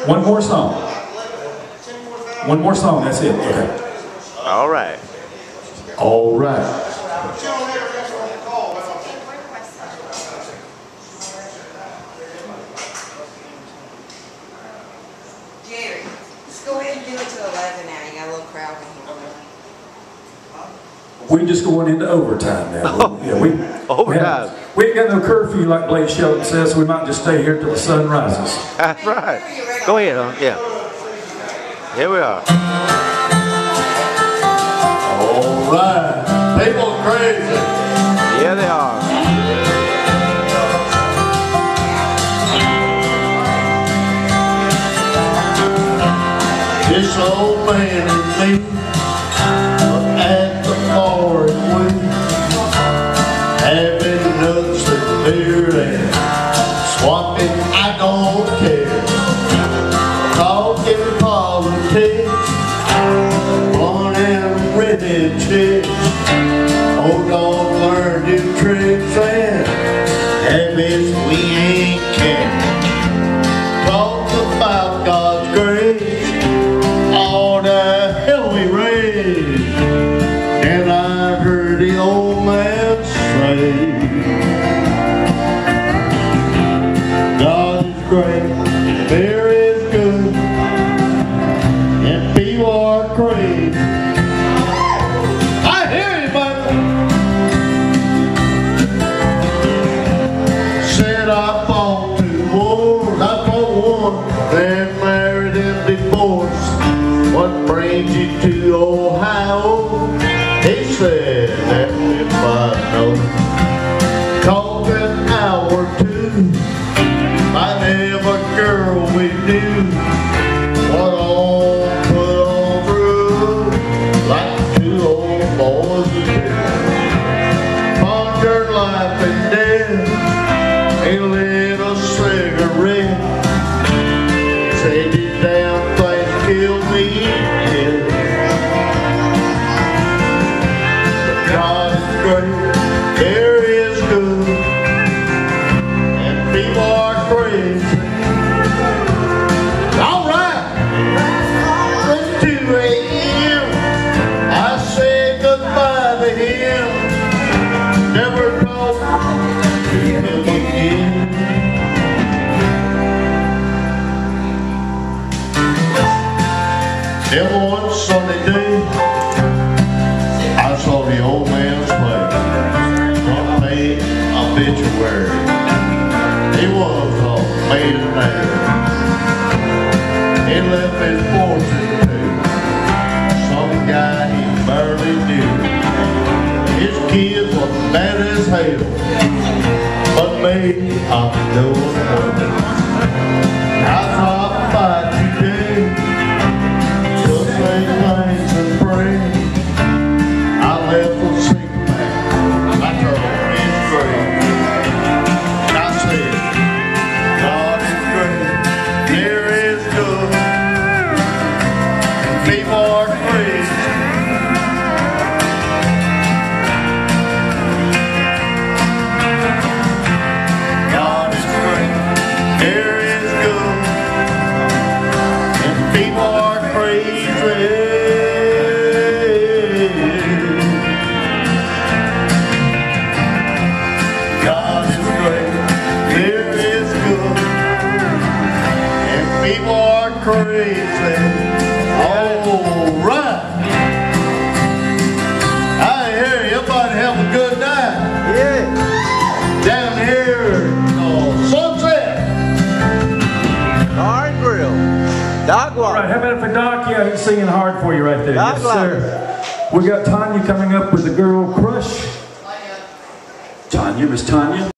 One more song. One more song, that's it. Okay. All right. All right. Jerry, just go ahead and do it to 11 now. You got a little crowd in here. We're just going into overtime now. Yeah, Overtime. We ain't got no curfew like Blake Shelton says, so we might just stay here till the sun rises. That's right. Go ahead, huh? Yeah. Here we are. All right. People crazy. Yeah, they are. This old man and me are at the bar and we having nuts and beer and swapping, I don't care. Talking politics, blonde and redhead chicks. Old dog learned new tricks and habits we ain't care. Talk about God's grace. All the hell we raised, and I heard the old man say, God is great, beer is good, and people are crazy. I hear you, baby. Said I fought 2 wars, I fought 1, then married and divorced. What brings you to Ohio? He said that if I know. Called an hour or 2. I have a girl we knew. What all put on through like 2 old boys would do. Ponder life and death. A little cigarette. Say these damn things kill me. God is great, there is good, and people are crazy. All right, it's 2 a.m. I say goodbye to him. Never talk to him again. Then one Sunday day, I saw the old man's place, front page obituary. He was a millionaire. He left his fortune to some guy he barely knew. His kids were bad as hell, but me, I'm doing well. I thought by today, just say thanks and pray. I left a sick man, I turned his grave. I said, God is great, there is good, and people are crazy. God is great, there is good, and people are crazy. God is great, there is good, and people are crazy. All right. I hear you. Everybody have a good night. Yeah. Down here, Sunset. Bar and Grill. Dog All right, walk. how about for Doc? Yeah, he's singing hard for you right there. Doc Yes, sir. We got Tanya coming up with the Girl Crush. Tanya, Miss Tanya.